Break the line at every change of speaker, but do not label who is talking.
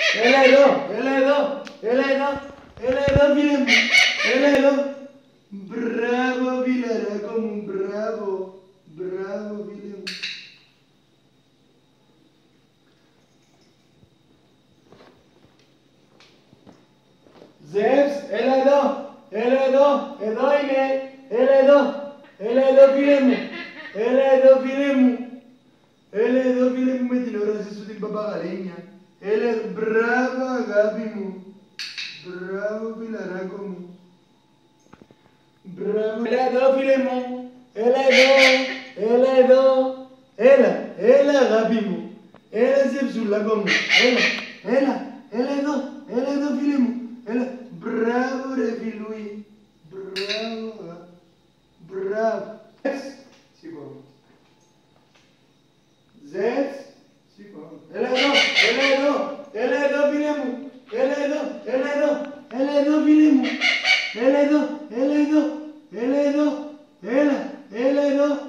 Έλα εδώ, έλα εδώ, έλα εδώ, έλα εδώ φίλε μου, έλα εδώ. Μπράβο φιλαράκο μου, μπράβο, μπράβο φίλε μου. Ζεύς, έλα εδώ, έλα εδώ, εδώ είναι, έλα εδώ, έλα εδώ φίλε μου, έλα εδώ φίλε μου, έλα εδώ φίλε μου με την όραση σου την παπαγαλίνια, έλα, μπράβο αγάπη μου, μπράβο φιλαράκο μου, μπράβο, έλα εδώ φίλε μου, έλα εδώ, έλα εδώ, έλα αγάπη μου, έλα ζεψουλάκο μου, έλα εδώ φίλε μου, έλα, μπράβο ρε φιλούι, μπράβο, μπράβο. Σηκώ. Ζετς, σηκώ. Έλα εδώ, έλα εδώ, έλα εδώ φίλε μου, έλα εδώ, έλα εδώ, έλα εδώ φίλε μου, έλα εδώ, έλα εδώ, έλα εδώ, έλα εδώ.